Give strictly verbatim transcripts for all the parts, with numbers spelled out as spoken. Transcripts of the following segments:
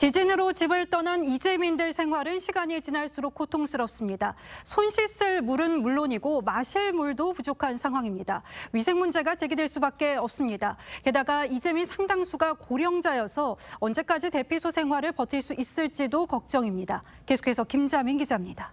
지진으로 집을 떠난 이재민들 생활은 시간이 지날수록 고통스럽습니다. 손 씻을 물은 물론이고 마실 물도 부족한 상황입니다. 위생 문제가 제기될 수밖에 없습니다. 게다가 이재민 상당수가 고령자여서 언제까지 대피소 생활을 버틸 수 있을지도 걱정입니다. 계속해서 김자민 기자입니다.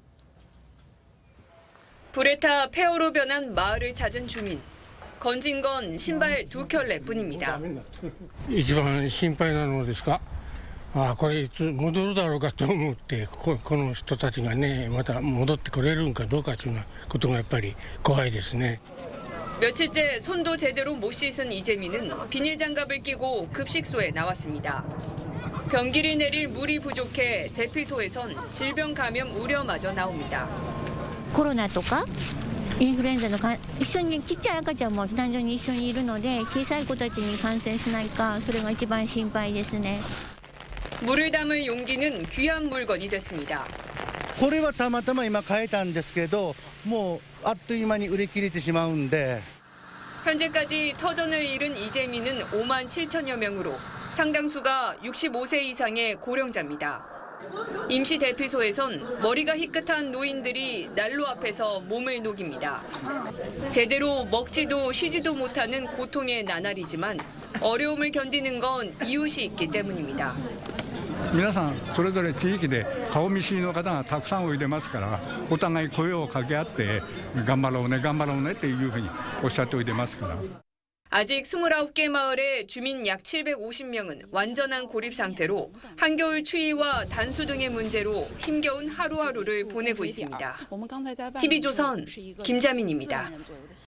불에 타 폐허로 변한 마을을 찾은 주민. 건진 건 신발 두 켤레뿐입니다. 一番心配なのですが、あこれいつ戻るだろうかと思ってここの人たちがねまた戻ってこれるんかどうかというようなことがやっぱり怖いですね。 며칠째 손도 제대로 못 씻은 이재민은 비닐 장갑을 끼고 급식소에 나왔습니다. 변기를 내릴 물이 부족해 대피소에선 질병 감염 우려마저 나옵니다. コロナとかインフルエンザのか一緒にちっちゃい赤ちゃんも避難所に一緒にいるので小さい子たちに感染しないかそれが一番心配ですね。 물을 담을 용기는 귀한 물건이 됐습니다. これはたまたま今買えたんですけど、もうあっという間に売り切れてしまうんで。 현재까지 터전을 잃은 이재민은 오만 칠천여 명으로 상당수가 육십오 세 이상의 고령자입니다. 임시 대피소에선 머리가 희끗한 노인들이 난로 앞에서 몸을 녹입니다. 제대로 먹지도 쉬지도 못하는 고통의 나날이지만 어려움을 견디는 건 이웃이 있기 때문입니다. 皆さんそれぞれ地域で顔見知りの方がたくさんおいでますからお互い声を掛け合って頑張ろうね頑張ろうねっていうふうにおっしゃっておいでますから。 아직 스물아홉 개 마을의 주민 약 칠백오십 명은 완전한 고립 상태로 한겨울 추위와 단수 등의 문제로 힘겨운 하루하루를 보내고 있습니다. 티비조선 김자민입니다.